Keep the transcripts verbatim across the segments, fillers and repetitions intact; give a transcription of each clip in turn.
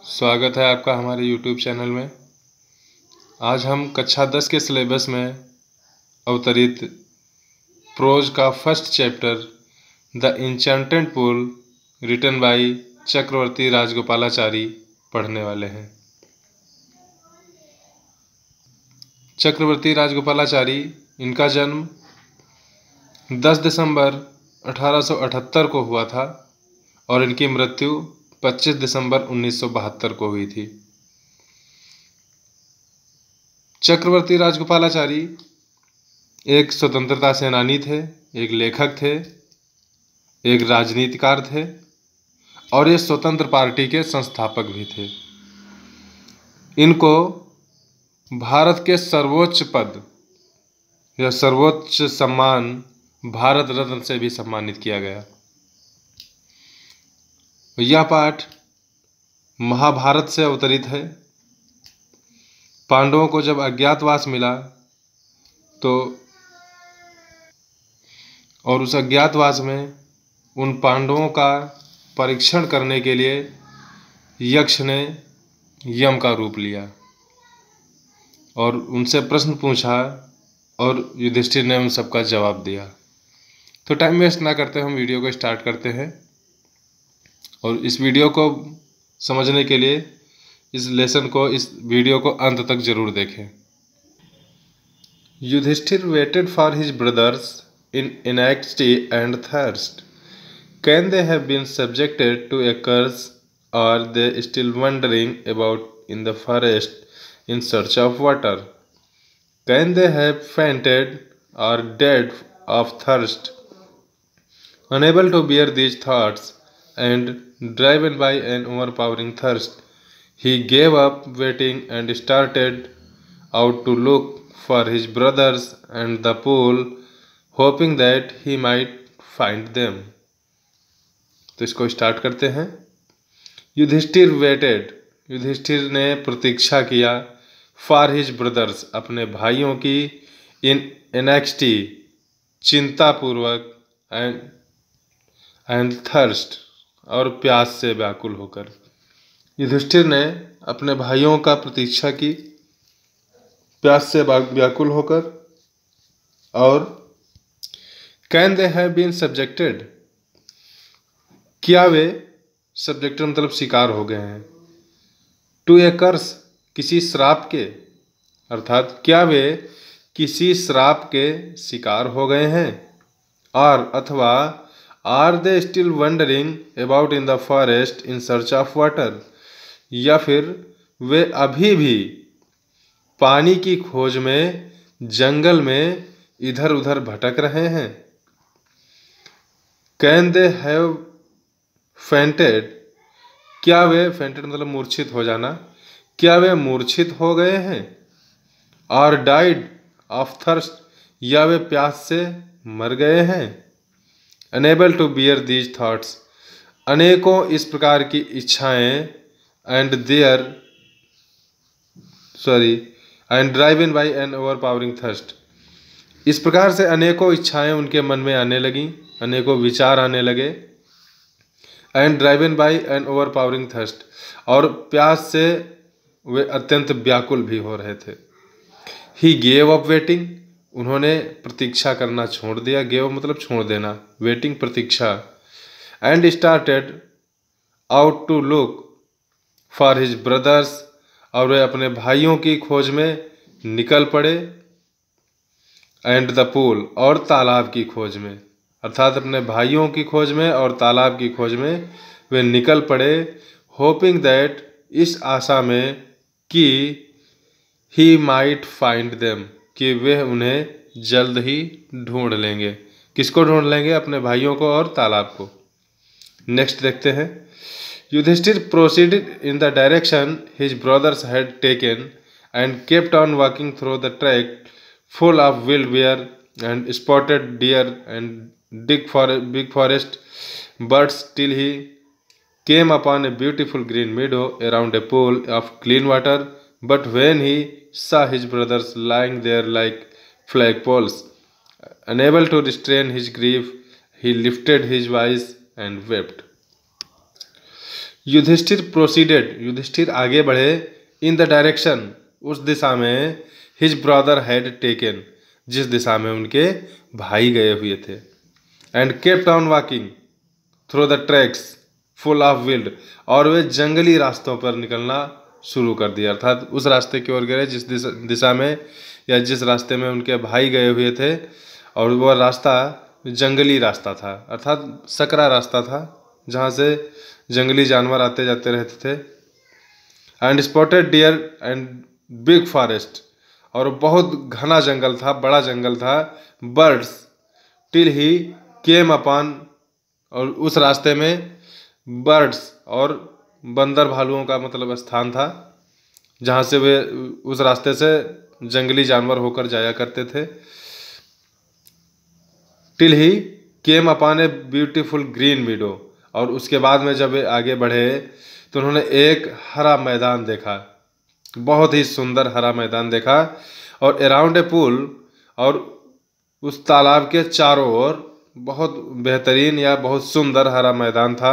स्वागत है आपका हमारे यूट्यूब चैनल में। आज हम कक्षा दस के सिलेबस में अवतरित प्रोज का first chapter the enchanted pool written by Chakravarti Rajagopalachari पढ़ने वाले हैं। चक्रवर्ती राजगोपालाचारी, इनका जन्म दस दिसंबर अठारह सौ अठहत्तर को हुआ था और इनकी मृत्यु पच्चीस दिसंबर उन्नीस सौ बहत्तर को हुई थी। चक्रवर्ती राजगोपालाचारी एक स्वतंत्रता सेनानी थे, एक लेखक थे, एक राजनीतिकार थे और ये स्वतंत्र पार्टी के संस्थापक भी थे। इनको भारत के सर्वोच्च पद या सर्वोच्च सम्मान भारत रत्न से भी सम्मानित किया गया। यह पाठ महाभारत से अवतरित है। पांडवों को जब अज्ञातवास मिला तो और उस अज्ञातवास में उन पांडवों का परीक्षण करने के लिए यक्ष ने यम का रूप लिया और उनसे प्रश्न पूछा और युधिष्ठिर ने उन सबका जवाब दिया। तो टाइम वेस्ट ना करते हम वीडियो को स्टार्ट करते हैं और इस वीडियो को समझने के लिए इस लेसन को, इस वीडियो को अंत तक जरूर देखें। Yudhishthira waited for his brothers in anxiety and thirst. Can they have been subjected to a curse or they still wandering about in the forest in search of water? Can they have fainted or dead of thirst? Unable to bear these thoughts and driven by an overpowering thirst, he gave up waiting and started out to look for his brothers and the pool, hoping that he might find them. तो इसको start करते हैं। Yudhishthir weighted, Yudhishthir ने प्रतीक्षा किया for his brothers, अपने भाइयों की, in anxiety, चिंतापूर्वक, एंड एंड थर्स्ट, और प्यास से व्याकुल होकर। युधिष्ठिर ने अपने भाइयों का प्रतीक्षा की प्यास से व्याकुल होकर। और can they have been subjected, क्या वे, सब्जेक्टेड मतलब शिकार हो गए हैं, टू ए कर्स, किसी श्राप के, अर्थात क्या वे किसी श्राप के शिकार हो गए हैं, और अथवा are they still wandering about in the forest in search of water, या फिर वे अभी भी पानी की खोज में जंगल में इधर उधर भटक रहे हैं। कैन दे हैव फेंटेड, क्या वे, फेंटेड मतलब मूर्छित हो जाना, क्या वे मूर्छित हो गए हैं, और डाइड ऑफ थर्स्ट, या वे प्यास से मर गए हैं। Unable to bear these thoughts, अनेकों इस प्रकार की इच्छाएं, and their sorry and driven by an overpowering thirst, इस प्रकार से अनेकों इच्छाएं उनके मन में आने लगी, अनेकों विचार आने लगे। And driven by an overpowering thirst, और प्यास से वे अत्यंत व्याकुल भी हो रहे थे। ही गेव अप वेटिंग, उन्होंने प्रतीक्षा करना छोड़ दिया। गेव मतलब छोड़ देना, वेटिंग प्रतीक्षा। And started out to look for his brothers, और वे अपने भाइयों की खोज में निकल पड़े। एंड द पूल, और तालाब की खोज में, अर्थात अपने भाइयों की खोज में और तालाब की खोज में वे निकल पड़े। होपिंग दैट, इस आशा में कि ही माइट फाइंड देम, कि वे उन्हें जल्द ही ढूंढ लेंगे। किसको ढूंढ लेंगे? अपने भाइयों को और तालाब को। नेक्स्ट देखते हैं। Yudhishthira proceeded in the direction his brothers had taken and kept on walking through the track full of wild bear and spotted deer and big big forest birds till he came upon a beautiful green meadow around a pool of clean water. But when he saw his brothers lying there like flagpoles, unable to restrain his grief, he lifted his voice and wept. Yudhishthira proceeded, Yudhishthira आगे बढ़े, इन the direction, उस दिशा में, his brother had taken, जिस दिशा में उनके भाई गए हुए थे, and kept on walking through the tracks full of wild, और वे जंगली रास्तों पर निकलना शुरू कर दिया, अर्थात उस रास्ते की ओर गए जिस दिशा, दिशा में या जिस रास्ते में उनके भाई गए हुए थे, और वह रास्ता जंगली रास्ता था, अर्थात सकरा रास्ता था जहाँ से जंगली जानवर आते जाते रहते थे। And spotted deer and big forest, और बहुत घना जंगल था, बड़ा जंगल था। Birds till he came upon, और उस रास्ते में बर्ड्स और बंदर भालुओं का मतलब स्थान था, जहाँ से वे उस रास्ते से जंगली जानवर होकर जाया करते थे। Till he came upon a beautiful green meadow, और उसके बाद में जब वे आगे बढ़े तो उन्होंने एक हरा मैदान देखा, बहुत ही सुंदर हरा मैदान देखा, और अराउंड ए पूल, और उस तालाब के चारों ओर बहुत बेहतरीन या बहुत सुंदर हरा मैदान था।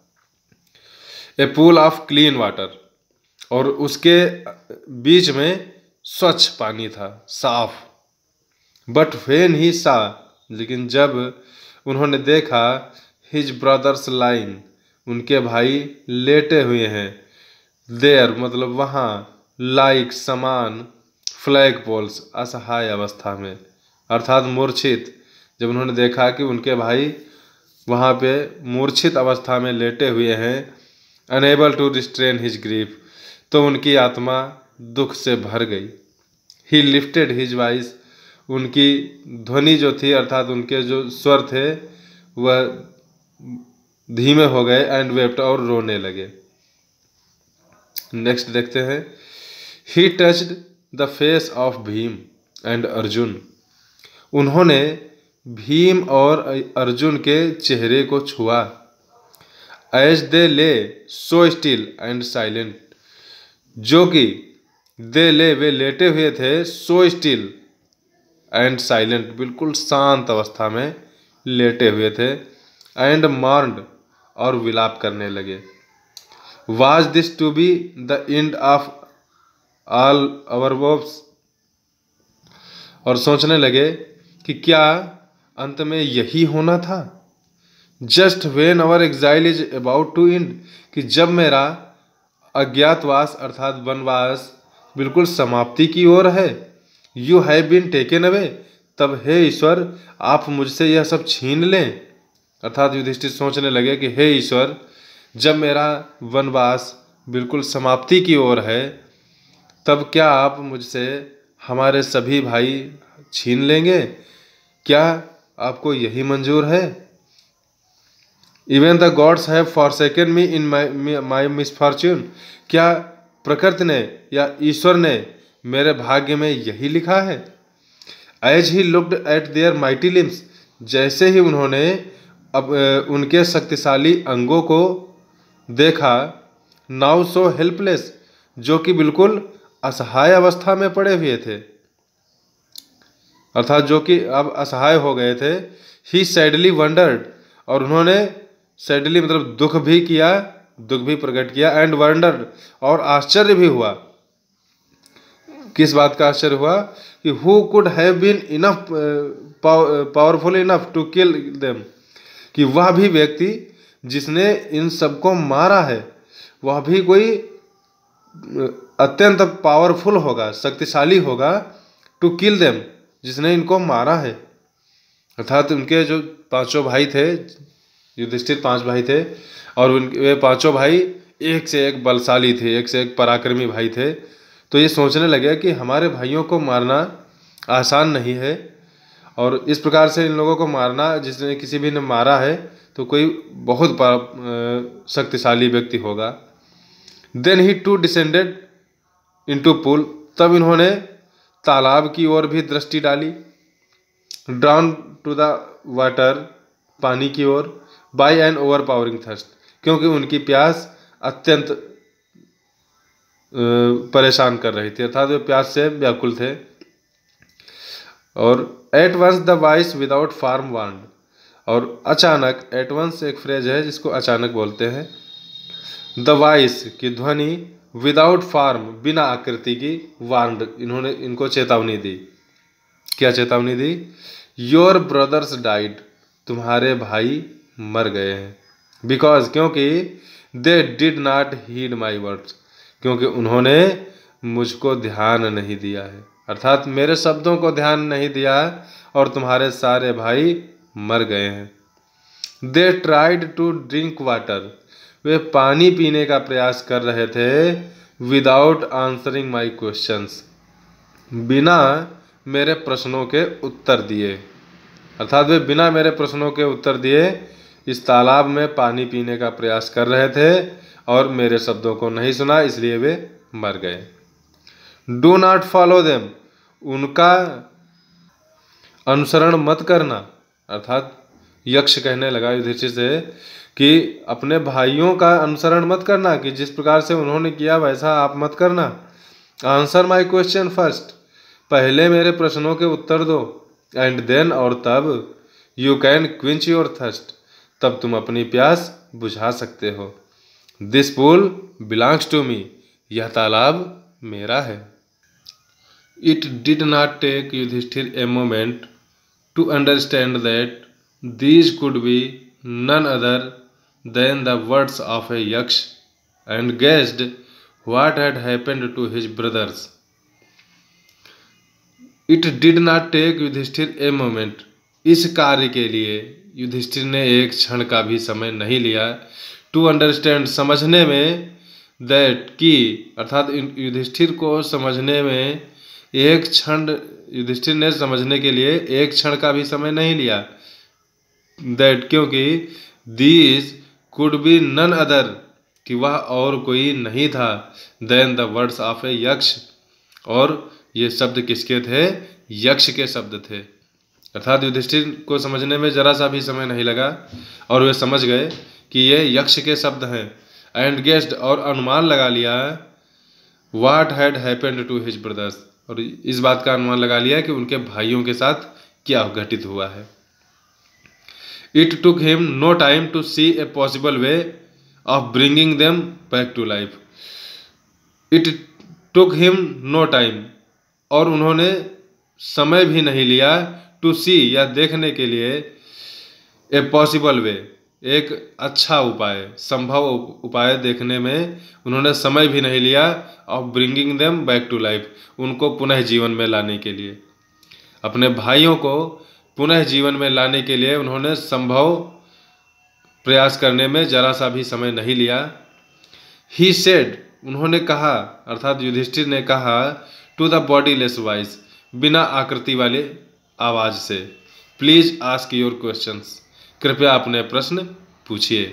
A pool of clean water, और उसके बीच में स्वच्छ पानी था, साफ। बट व्हेन ही सा, लेकिन जब उन्होंने देखा, हिज ब्रदर्स लाइन, उनके भाई लेटे हुए हैं, देयर मतलब वहाँ, लाइक समान, फ्लैग पोल्स असहाय अवस्था में, अर्थात मूर्छित। जब उन्होंने देखा कि उनके भाई वहाँ पे मूर्छित अवस्था में लेटे हुए हैं, unable to restrain his grief, तो उनकी आत्मा दुख से भर गई। ही लिफ्टेड हिज वॉइस, उनकी ध्वनि जो थी अर्थात उनके जो स्वर थे वह धीमे हो गए, एंड वेप्ट, और रोने लगे। नेक्स्ट देखते हैं। He touched the face of Bhima and Arjuna, उन्होंने भीम और अर्जुन के चेहरे को छुआ। एज दे ले सो स्टिल एंड साइलेंट, जो कि दे ले वे लेटे हुए थे, सो स्टिल एंड साइलेंट, बिल्कुल शांत अवस्था में लेटे हुए थे, एंड मार्न्ड, और विलाप करने लगे। Was this to be the end of all our vows, और सोचने लगे कि क्या अंत में यही होना था। Just when our exile is about to end, कि जब मेरा अज्ञातवास अर्थात वनवास बिल्कुल समाप्ति की ओर है, you have been taken away, तब हे ईश्वर आप मुझसे यह सब छीन लें। अर्थात युधिष्ठिर सोचने लगे कि हे ईश्वर, जब मेरा वनवास बिल्कुल समाप्ति की ओर है, तब क्या आप मुझसे हमारे सभी भाई छीन लेंगे? क्या आपको यही मंजूर है? Even the gods have forsaken me in my misfortune, क्या प्रकृति ने या ईश्वर ने मेरे भाग्य में यही लिखा है? As he looked at their mighty limbs, जैसे ही उन्होंने अब उनके शक्तिशाली अंगों को देखा, नाउ सो हेल्पलेस, जो कि बिल्कुल असहाय अवस्था में पड़े हुए थे, अर्थात जो कि अब असहाय हो गए थे। ही सैडली वंडर्ड, और उन्होंने सैडली मतलब दुख भी किया, दुख भी प्रकट किया, एंड वंडर्ड, और आश्चर्य भी हुआ। किस बात का आश्चर्य हुआ? कि who could have been enough powerful enough to kill them, कि वह भी व्यक्ति जिसने इन सबको मारा है, वह भी कोई अत्यंत पावरफुल होगा, शक्तिशाली होगा, टू किल देम, जिसने इनको मारा है। अर्थात उनके जो पांचों भाई थे, युधिष्ठिर पांच भाई थे, और उनके वे पांचों भाई एक से एक बलशाली थे, एक से एक पराक्रमी भाई थे। तो ये सोचने लगे कि हमारे भाइयों को मारना आसान नहीं है, और इस प्रकार से इन लोगों को मारना, जिसने किसी भी ने मारा है तो कोई बहुत शक्तिशाली व्यक्ति होगा। Then he too descended into pool, तब इन्होंने तालाब की ओर भी दृष्टि डाली। ड्राउन टू द वाटर, पानी की ओर, by an overpowering thirst, क्योंकि उनकी प्यास अत्यंत परेशान कर रही थी, अर्थात वे प्यास से व्याकुल थे। और at once the voice without form warned, और अचानक, एट वंस एक फ्रेज है जिसको अचानक बोलते हैं। द वॉइस की ध्वनि विदाउट फॉर्म बिना आकृति की वार्नड इन्होंने इनको चेतावनी दी। क्या चेतावनी दी? योर ब्रदर्स डाइड तुम्हारे भाई मर गए हैं। बिकॉज क्योंकि they did not heed my words क्योंकि उन्होंने मुझको ध्यान नहीं दिया है, अर्थात मेरे शब्दों को ध्यान नहीं दिया और तुम्हारे सारे भाई मर गए हैं। They tried to drink water वे पानी पीने का प्रयास कर रहे थे विदाउट आंसरिंग माई क्वेश्चंस बिना मेरे प्रश्नों के उत्तर दिए, अर्थात वे बिना मेरे प्रश्नों के उत्तर दिए इस तालाब में पानी पीने का प्रयास कर रहे थे और मेरे शब्दों को नहीं सुना, इसलिए वे मर गए। डू नॉट फॉलो देम उनका अनुसरण मत करना, अर्थात यक्ष कहने लगा युधिष्ठिर से कि अपने भाइयों का अनुसरण मत करना, कि जिस प्रकार से उन्होंने किया वैसा आप मत करना। आंसर माई क्वेश्चन फर्स्ट पहले मेरे प्रश्नों के उत्तर दो, एंड देन और तब you can quench your thirst तब तुम अपनी प्यास बुझा सकते हो। This pool belongs to me यह तालाब मेरा है। It did not take Yudhishthira a moment to understand that these could be none other than the words of a yaksh and guessed what had happened to his brothers. It did not take Yudhishthira a moment इस कार्य के लिए युधिष्ठिर ने एक क्षण का भी समय नहीं लिया टू अंडरस्टैंड समझने में दैट की अर्थात युधिष्ठिर को समझने में एक क्षण युधिष्ठिर ने समझने के लिए एक क्षण का भी समय नहीं लिया दैट क्योंकि these could be none other कि वह और कोई नहीं था than the words of a Yaksha और ये शब्द किसके थे? यक्ष के शब्द थे। अर्थात युधिष्ठिर को समझने में जरा सा भी समय नहीं लगा और वे समझ गए कि ये यक्ष के शब्द हैं। एंड गेस्ड और अनुमान लगा लिया what had happened to his brothers और इस बात का अनुमान लगा लिया कि उनके भाइयों के साथ क्या घटित हुआ है। It took him no time to see a possible way of bringing them back to life. It took him no time और उन्होंने समय भी नहीं लिया to see या देखने के लिए a possible way एक अच्छा उपाय संभव उपाय देखने में उन्होंने समय भी नहीं लिया of bringing them back to life उनको पुनः जीवन में लाने के लिए। अपने भाइयों को पुनः जीवन में लाने के लिए उन्होंने संभव प्रयास करने में जरा सा भी समय नहीं लिया। ही सेड उन्होंने कहा अर्थात युधिष्ठिर ने कहा टू द बॉडीलेस वॉइस बिना आकृति वाले आवाज से प्लीज आस्क योर क्वेश्चंस कृपया अपने प्रश्न पूछिए।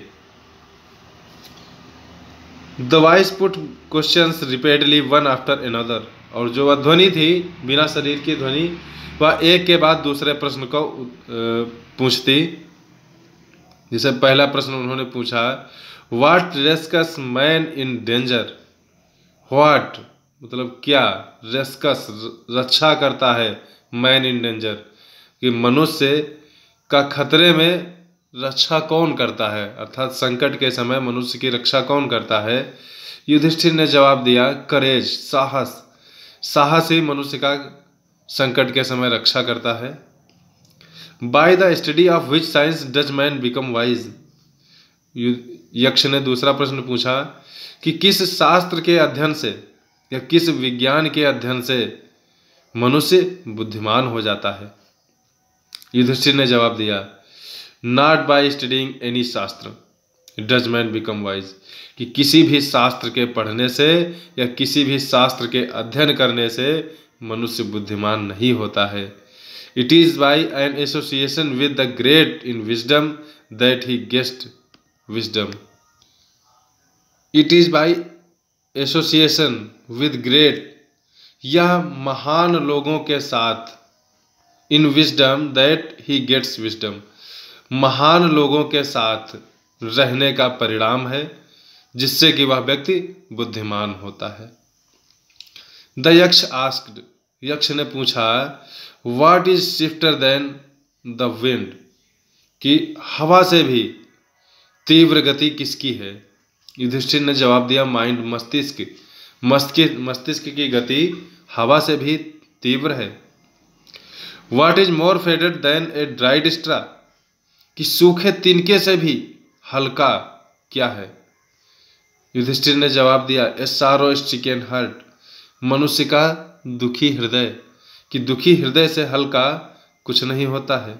The voice put questions repeatedly one after another और जो वह ध्वनि थी बिना शरीर की ध्वनि वह एक के बाद दूसरे प्रश्न को पूछती। जैसे पहला प्रश्न उन्होंने पूछा what rescues man in danger what मतलब क्या रेस्कस रक्षा करता है मैन इन डेंजर कि मनुष्य का खतरे में रक्षा कौन करता है अर्थात संकट के समय मनुष्य की रक्षा कौन करता है। युधिष्ठिर ने जवाब दिया करेज साहस साहस ही मनुष्य का संकट के समय रक्षा करता है। By the study of which science does man become wise Yaksha ने दूसरा प्रश्न पूछा कि किस शास्त्र के अध्ययन से या किस विज्ञान के अध्ययन से मनुष्य बुद्धिमान हो जाता है। युधिष्ठिर ने जवाब दिया not by studying any shastra does man become wise कि किसी भी शास्त्र के पढ़ने से या किसी भी शास्त्र के अध्ययन करने से मनुष्य बुद्धिमान नहीं होता है। It is by an association with the great in wisdom that he गेस्ट wisdom. It is by association with great यह महान लोगों के साथ in wisdom that he gets wisdom महान लोगों के साथ रहने का परिणाम है जिससे कि वह व्यक्ति बुद्धिमान होता है। द यक्ष आस्क्ड यक्ष ने पूछा what is swifter than the wind कि हवा से भी तीव्र गति किसकी है। युधिष्ठिर ने जवाब दिया, माइंड मस्तिष्क मस्तिष्क मस्तिष्क की गति हवा से भी तीव्र है। What is more faded than a dried straw, कि सूखे तिनके से भी हल्का क्या है? युधिष्ठिर ने जवाब दिया, ए सारो स्ट्रिकन हार्ट, मनुष्य का दुखी हृदय, कि दुखी हृदय से हल्का कुछ नहीं होता है।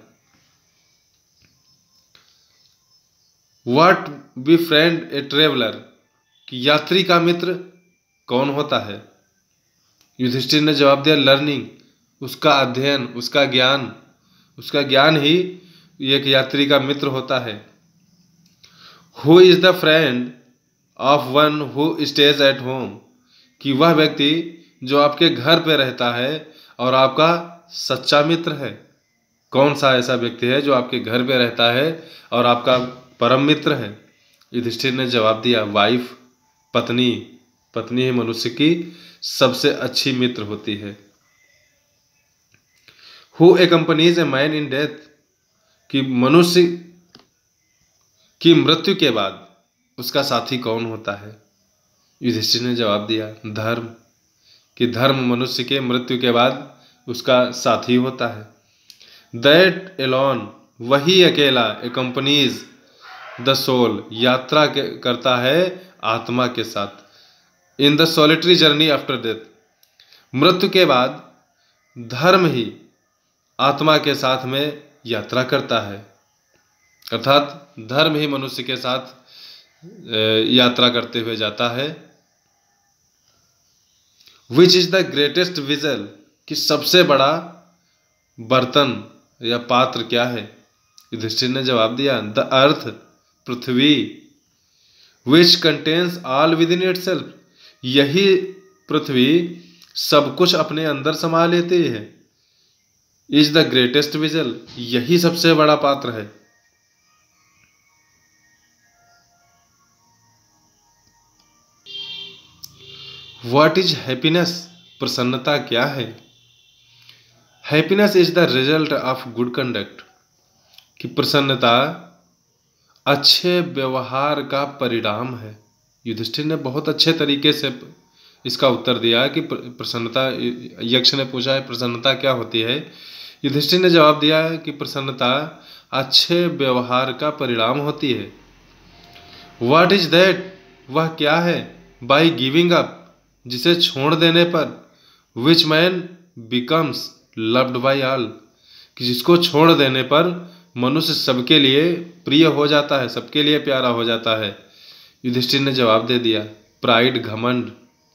What befriend a traveller, कि यात्री का मित्र कौन होता है? युधिष्ठिर ने जवाब दिया, लर्निंग, उसका अध्ययन, उसका ज्ञान, उसका ज्ञान ही एक यात्री का मित्र होता है। Who is the friend of one who stays at home, कि वह व्यक्ति जो आपके घर पे रहता है और आपका सच्चा मित्र है। कौन सा ऐसा व्यक्ति है जो आपके घर पे रहता है और आपका परम मित्र है? युधिष्ठिर ने जवाब दिया, वाइफ, पत्नी। पत्नी ही मनुष्य की सबसे अच्छी मित्र होती है। Who accompanies a man in death, कि मनुष्य की मृत्यु के बाद उसका साथी कौन होता है? युधिष्ठिर ने जवाब दिया, धर्म, कि धर्म मनुष्य के मृत्यु के बाद उसका साथी होता है। दैट एलोन, वही अकेला, एक्कम्पनीज द सोल, यात्रा के करता है आत्मा के साथ। In the solitary journey after death, मृत्यु के बाद धर्म ही आत्मा के साथ में यात्रा करता है, अर्थात धर्म ही मनुष्य के साथ यात्रा करते हुए जाता है। Which is the greatest vessel, कि सबसे बड़ा बर्तन या पात्र क्या है? युधिष्ठिर ने जवाब दिया, द अर्थ, पृथ्वी। Which contains all within itself, यही पृथ्वी सब कुछ अपने अंदर समा लेती है। इज द ग्रेटेस्ट विजल, यही सबसे बड़ा पात्र है। व्हाट इज हैप्पीनेस, प्रसन्नता क्या है? Happiness is the result of good conduct, कि प्रसन्नता अच्छे व्यवहार का परिणाम है। युधिष्ठिर ने बहुत अच्छे तरीके से इसका उत्तर दिया कि प्रसन्नता, यक्ष ने पूछा है प्रसन्नता क्या होती है? युधिष्ठिर ने जवाब दिया है कि प्रसन्नता अच्छे व्यवहार का परिणाम होती है। व्हाट इज दैट, वह क्या है? बाई गिविंग अप, जिसे छोड़ देने पर, which man becomes loved by all, कि जिसको छोड़ देने पर मनुष्य सबके लिए प्रिय हो जाता है, सबके लिए प्यारा हो जाता है। युधिष्ठिर ने जवाब दे दिया, प्राइड, घमंड।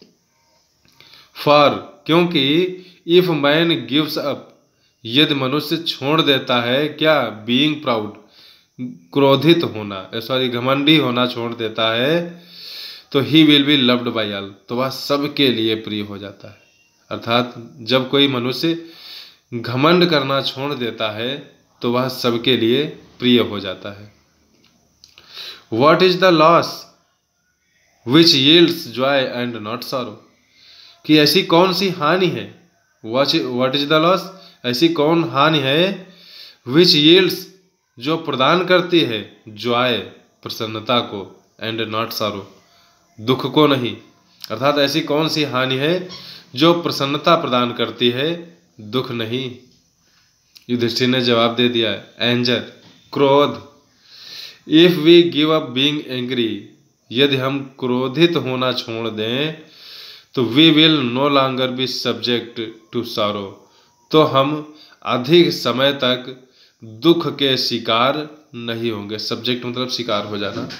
फॉर, क्योंकि इफ मैन गिव्स अप, यदि मनुष्य छोड़ देता है क्या? बीइंग प्राउड, क्रोधित होना, सॉरी घमंडी होना छोड़ देता है, तो he will be loved by all, तो वह सबके लिए प्रिय हो जाता है। अर्थात जब कोई मनुष्य घमंड करना छोड़ देता है तो वह सबके लिए प्रिय हो जाता है। What is the loss which yields joy and not sorrow, कि ऐसी कौन सी हानि है? व्हाट इज द लॉस, ऐसी कौन हानि है? विच यील्ड्स, जो प्रदान करती है, जॉय, प्रसन्नता को, एंड नॉट सॉरो, दुख को नहीं। अर्थात ऐसी कौन सी हानि है जो प्रसन्नता प्रदान करती है, दुख नहीं। युधिष्ठिर ने जवाब दे दिया, एंजर, क्रोध। If we give up being angry, यदि हम क्रोधित होना छोड़ दें तो we will no longer be subject to sorrow, तो हम अधिक समय तक दुख के शिकार नहीं होंगे। सब्जेक्ट मतलब शिकार हो जाना।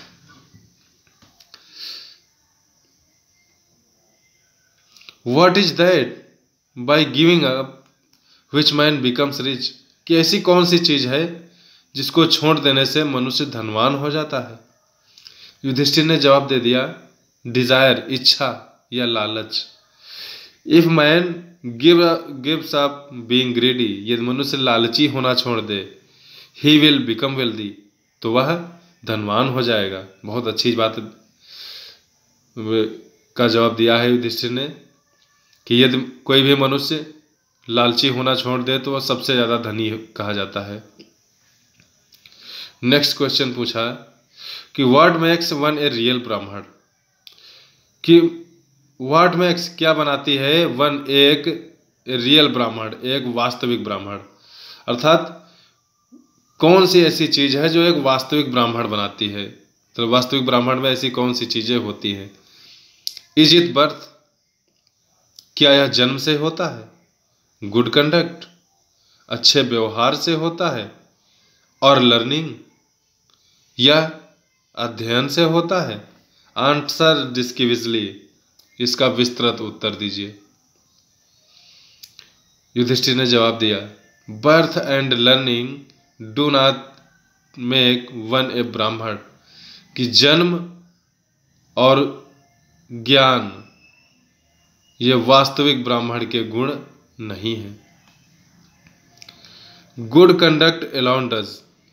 What is that by giving up which man becomes rich, कि ऐसी कौन सी चीज है जिसको छोड़ देने से मनुष्य धनवान हो जाता है? युधिष्ठिर ने जवाब दे दिया, डिजायर, इच्छा या लालच। If man give gives up being greedy, यदि मनुष्य लालची होना छोड़ दे, ही विल बिकम वेल्दी, तो वह धनवान हो जाएगा। बहुत अच्छी बात का जवाब दिया है युधिष्ठिर ने कि यदि कोई भी मनुष्य लालची होना छोड़ दे तो वह सबसे ज्यादा धनी कहा जाता है। नेक्स्ट क्वेश्चन पूछा, कि what makes one a real Brahmin, कि व्हाट मेक्स क्या बनाती है वन एक रियल ब्राह्मण, एक वास्तविक ब्राह्मण, अर्थात कौन सी ऐसी चीज है जो एक वास्तविक ब्राह्मण बनाती है। तो वास्तविक ब्राह्मण में ऐसी कौन सी चीजें होती हैं? इज इट बर्थ, क्या यह जन्म से होता है? गुड कंडक्ट, अच्छे व्यवहार से होता है? और लर्निंग, या अध्ययन से होता है? आंसर डिस्क्रिप्टिवली, इसका विस्तृत उत्तर दीजिए। युधिष्ठिर ने जवाब दिया, birth and learning do not make one a Brahmin, कि जन्म और ज्ञान ये वास्तविक ब्राह्मण के गुण नहीं है। गुड कंडक्ट अलोन डज,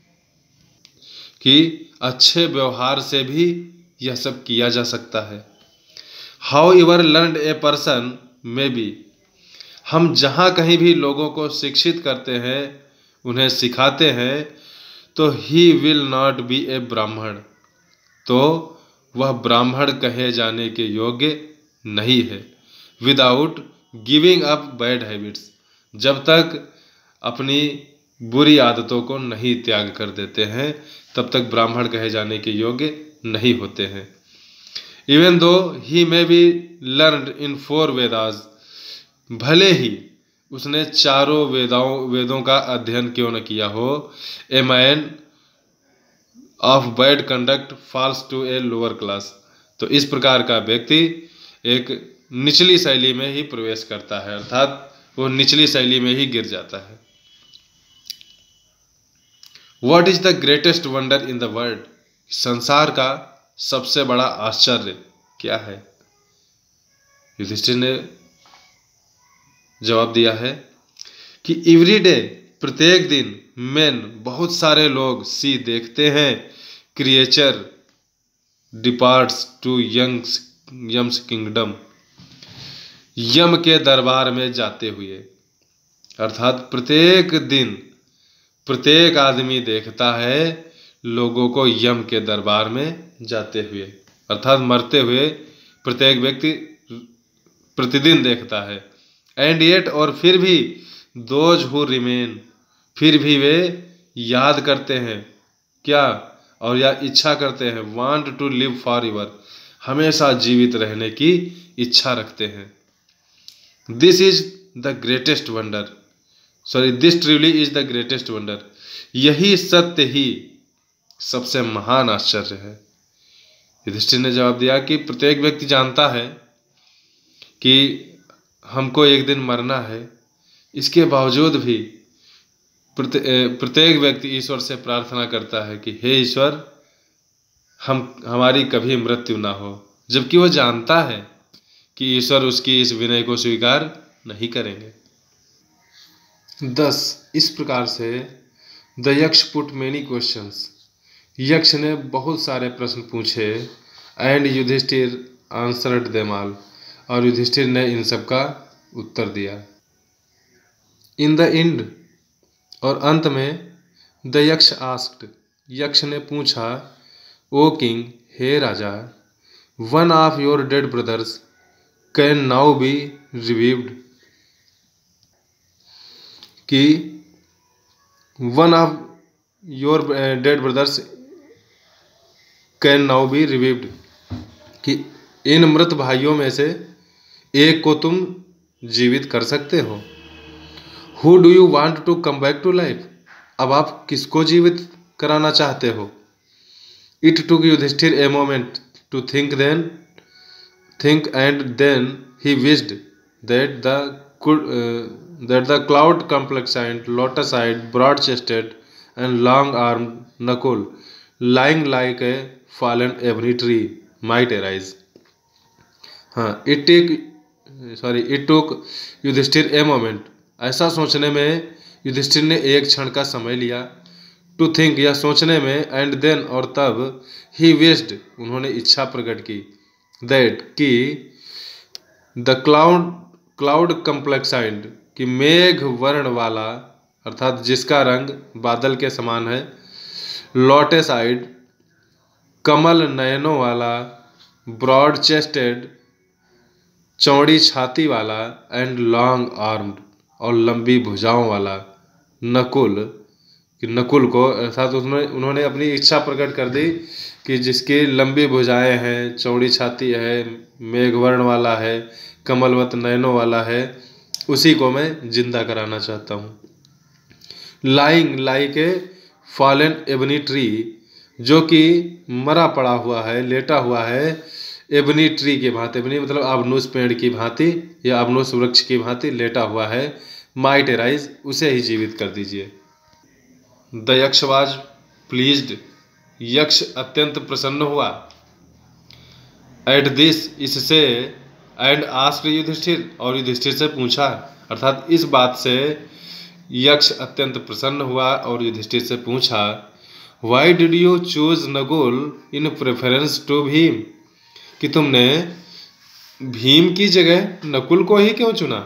कि अच्छे व्यवहार से भी यह सब किया जा सकता है। However learned a person may be, हम जहाँ कहीं भी लोगों को शिक्षित करते हैं, उन्हें सिखाते हैं, तो he will not be a Brahmin, तो वह ब्राह्मण कहे जाने के योग्य नहीं है। Without giving up bad habits, जब तक अपनी बुरी आदतों को नहीं त्याग कर देते हैं, तब तक ब्राह्मण कहे जाने के योग्य नहीं होते हैं। Even though he may be learned in four Vedas, भले ही उसने चारों वेदाओं वेदों का अध्ययन क्यों न किया हो, a man of bad conduct falls to a lower class, तो इस प्रकार का व्यक्ति एक निचली शैली में ही प्रवेश करता है, अर्थात वो निचली शैली में ही गिर जाता है। What is the greatest wonder in the world, संसार का सबसे बड़ा आश्चर्य क्या है? युधिष्ठिर ने जवाब दिया है कि एवरी डे, प्रत्येक दिन, मेन, बहुत सारे लोग, सी, देखते हैं, creature departs to Yama's Yama's kingdom, Yama के दरबार में जाते हुए, अर्थात प्रत्येक दिन प्रत्येक आदमी देखता है लोगों को यम के दरबार में जाते हुए, अर्थात मरते हुए प्रत्येक व्यक्ति प्रतिदिन देखता है। एंड येट, और फिर भी, दोज हु रिमेन, फिर भी वे याद करते हैं क्या, और या इच्छा करते हैं, want to live forever, हमेशा जीवित रहने की इच्छा रखते हैं। This is the greatest wonder, sorry this truly is the greatest wonder, यही सत्य ही सबसे महान आश्चर्य है। युधिष्ठिर ने जवाब दिया कि प्रत्येक व्यक्ति जानता है कि हमको एक दिन मरना है, इसके बावजूद भी प्रत्येक व्यक्ति ईश्वर से प्रार्थना करता है कि हे ईश्वर, हम हमारी कभी मृत्यु ना हो, जबकि वह जानता है कि ईश्वर उसकी इस विनय को स्वीकार नहीं करेंगे। दस, इस प्रकार से द यक्ष पुट मेनी क्वेश्चंस, यक्ष ने बहुत सारे प्रश्न पूछे, and Yudhishthira answered them all, और युधिष्ठिर ने इन सब का उत्तर दिया। इन द एंड, और अंत में, द यक्ष आस्क्ड, यक्ष ने पूछा, ओ किंग, हे राजा, one of your dead brothers can now be revived, कि one of your dead brothers can now be revived, कि इन मृत भाइयों में से एक को तुम जीवित कर सकते हो। Who do you want to come back to life, अब आप किसको जीवित कराना चाहते हो? It took Yudhishthir a moment to think then think and then he wished that the that the cloud complexioned, lotus eyed, broad chested and long arm Nakul, lying like a fallen ebony tree might arise. हाँ, it took sorry it took Yudhishthir a moment, ऐसा सोचने में युधिष्ठिर ने एक क्षण का समय लिया, टू थिंक, यह सोचने में, एंड देन, और तब, ही विश्ड, उन्होंने इच्छा प्रकट की, दैट, कि द क्लाउड क्लाउड कॉम्प्लेक्साइड, कि मेघ वर्ण वाला, अर्थात जिसका रंग बादल के समान है, लोटस आइड, कमल नयनों वाला, ब्रॉड चेस्टेड, चौड़ी छाती वाला, एंड लॉन्ग आर्म्ड, और लंबी भुजाओं वाला नकुल, कि नकुल को अर्थात उसने उन्होंने अपनी इच्छा प्रकट कर दी कि जिसकी लंबी भुजाएं हैं, चौड़ी छाती है, मेघवर्ण वाला है, कमलवत नयनों वाला है, उसी को मैं जिंदा कराना चाहता हूँ। Lying like a fallen ebony tree, जो कि मरा पड़ा हुआ है, लेटा हुआ है, एबनी ट्री की भांति, एबनी मतलब आबनूस पेड़ की भांति या आबनूस वृक्ष की भांति लेटा हुआ है। माइट एराइज, उसे ही जीवित कर दीजिए। द यक्ष वाज प्लीज्ड, यक्ष अत्यंत प्रसन्न हुआ। एट दिस, इससे, एंड आस्क्ड युधिष्ठिर, और युधिष्ठिर से पूछा, अर्थात इस बात से यक्ष अत्यंत प्रसन्न हुआ और युधिष्ठिर से पूछा, why did you choose Nakul in preference to Bhim, कि तुमने भीम की जगह नकुल को ही क्यों चुना।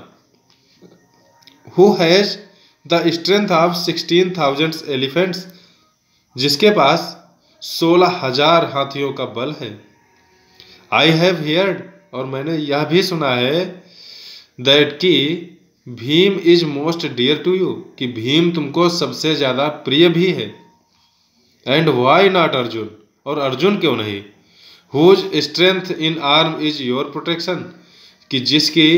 Who has the strength of sixteen thousand elephants, जिसके पास सोलह हजार हाथियों का बल है। आई हैव हियर्ड, और मैंने यह भी सुना है, दैट कि Bhim is most dear to you, कि भीम तुमको सबसे ज्यादा प्रिय भी है। एंड वाई नॉट अर्जुन, और अर्जुन क्यों नहीं। Whose strength in arm is your protection, कि जिसकी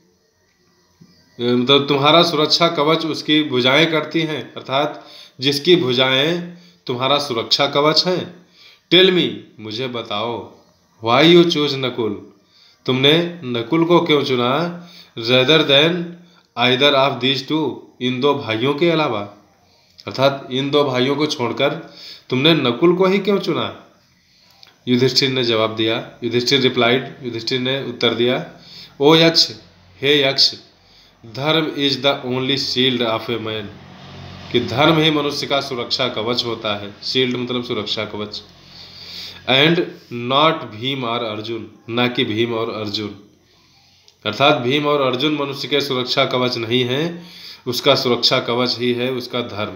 मतलब तुम्हारा सुरक्षा कवच उसकी भुजाएं करती हैं, अर्थात जिसकी भुजाएं तुम्हारा सुरक्षा कवच हैं। टेल मी, मुझे बताओ, वाई यू चूज नकुल, तुमने नकुल को क्यों चुना, rather than either of these two, इन दो भाइयों के अलावा, अर्थात इन दो भाइयों को छोड़कर तुमने नकुल को ही क्यों चुना। युधिष्ठिर ने जवाब दिया, युधिष्ठिर रिप्लाइड, युधिष्ठिर ने उत्तर दिया, ओ यक्ष, हे यक्ष, dharma is the only shield of a man, कि धर्म ही मनुष्य का सुरक्षा कवच होता है। शील्ड मतलब सुरक्षा कवच। एंड नॉट भीम और अर्जुन, ना कि भीम और अर्जुन, अर्थात भीम और अर्जुन मनुष्य के सुरक्षा कवच नहीं है, उसका सुरक्षा कवच ही है उसका धर्म।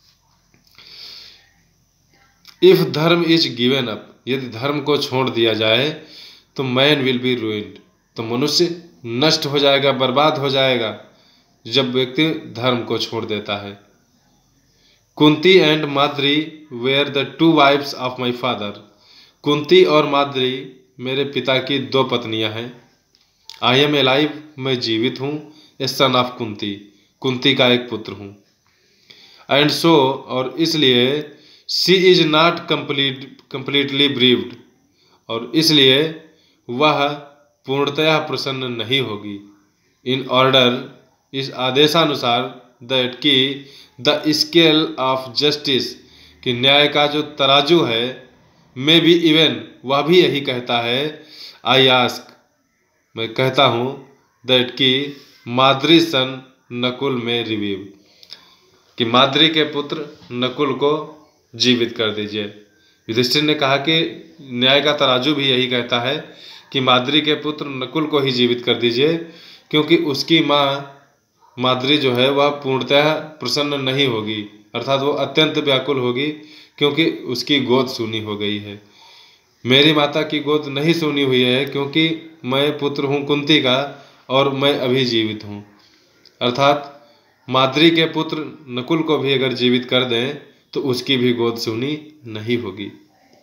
इफ धर्म इज गिवन अप, यदि धर्म को छोड़ दिया जाए तो मैन विल बी रूइंड, तो मनुष्य नष्ट हो जाएगा, बर्बाद हो जाएगा जब व्यक्ति धर्म को छोड़ देता है। Kunti and Madri were the two wives of my father, Kunti और माद्री मेरे पिता की दो पत्नियां हैं। आई एम एलाइव, मैं जीवित हूँ, a son of Kunti, Kunti का एक पुत्र हूँ। एंड सो, और इसलिए, she is not complete completely bereaved, और इसलिए वह पूर्णतया प्रसन्न नहीं होगी। इन ऑर्डर, इस आदेशानुसार, दैट कि द स्केल ऑफ जस्टिस, कि न्याय का जो तराजू है, मे बी इवन, वह भी यही कहता है। आई आस्क, मैं कहता हूँ, दैट कि माद्री सन नकुल में रिवीव, कि माद्री के पुत्र नकुल को जीवित कर दीजिए। युधिष्ठिर ने कहा कि न्याय का तराजू भी यही कहता है कि माद्री के पुत्र नकुल को ही जीवित कर दीजिए, क्योंकि उसकी माँ माद्री जो है वह पूर्णतः प्रसन्न नहीं होगी, अर्थात वो अत्यंत व्याकुल होगी, क्योंकि उसकी गोद सूनी हो गई है। मेरी माता की गोद नहीं सूनी हुई है, क्योंकि मैं पुत्र हूँ कुंती का और मैं अभी जीवित हूँ। अर्थात माद्री के पुत्र नकुल को भी अगर जीवित कर दें तो उसकी भी गोद सूनी नहीं होगी।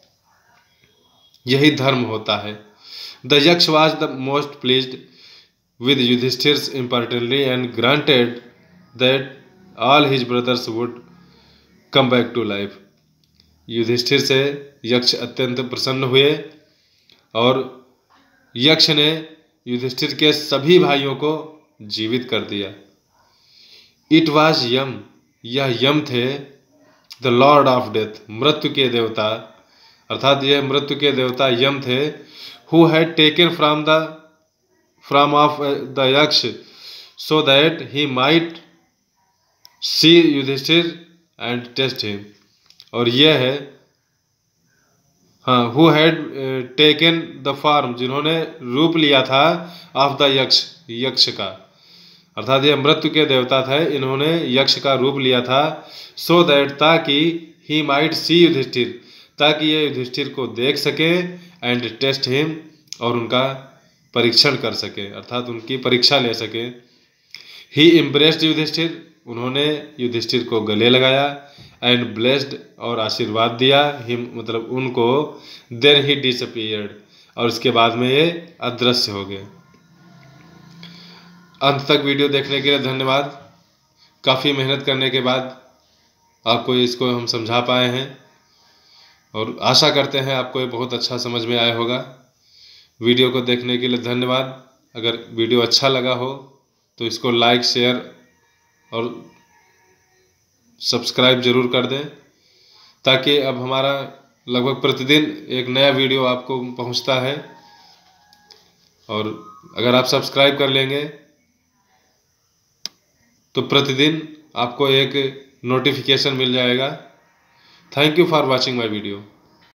यही धर्म होता है। The yaksha was the most pleased with Yudhishthir's importantly and granted that all his brothers would come back to life. Yudhishthir से यक्ष अत्यंत प्रसन्न हुए और यक्ष ने युधिष्ठिर के सभी भाइयों को जीवित कर दिया। इट वाज यम, यह यम थे, द लॉर्ड ऑफ डेथ, मृत्यु के देवता, अर्थात यह मृत्यु के देवता यम थे। Who had taken from the from of the yaksha so that he might see Yudhishthir and test him, और यह है हाँ, who had taken the form, जिन्होंने रूप लिया था, ऑफ द यक्ष, यक्ष का, अर्थात यह मृत्यु के देवता थे, इन्होंने यक्ष का रूप लिया था। सो दैट, ताकि ही माइट सी युधिष्ठिर, ताकि ये युधिष्ठिर को देख सके एंड टेस्ट हिम, और उनका परीक्षण कर सके, अर्थात उनकी परीक्षा ले सके। ही इम्प्रेस्ड युधिष्ठिर, उन्होंने युधिष्ठिर को गले लगाया, एंड ब्लेस्ड, और आशीर्वाद दिया, हिम मतलब उनको। देन ही डिसअपीयर्ड, और इसके बाद में ये अदृश्य हो गए। अंत तक वीडियो देखने के लिए धन्यवाद। काफ़ी मेहनत करने के बाद आपको इसको हम समझा पाए हैं, और आशा करते हैं आपको ये बहुत अच्छा समझ में आया होगा। वीडियो को देखने के लिए धन्यवाद। अगर वीडियो अच्छा लगा हो तो इसको लाइक, शेयर और सब्सक्राइब ज़रूर कर दें, ताकि अब हमारा लगभग प्रतिदिन एक नया वीडियो आपको पहुंचता है। और अगर आप सब्सक्राइब कर लेंगे तो प्रतिदिन आपको एक नोटिफिकेशन मिल जाएगा। Thank you for watching my video.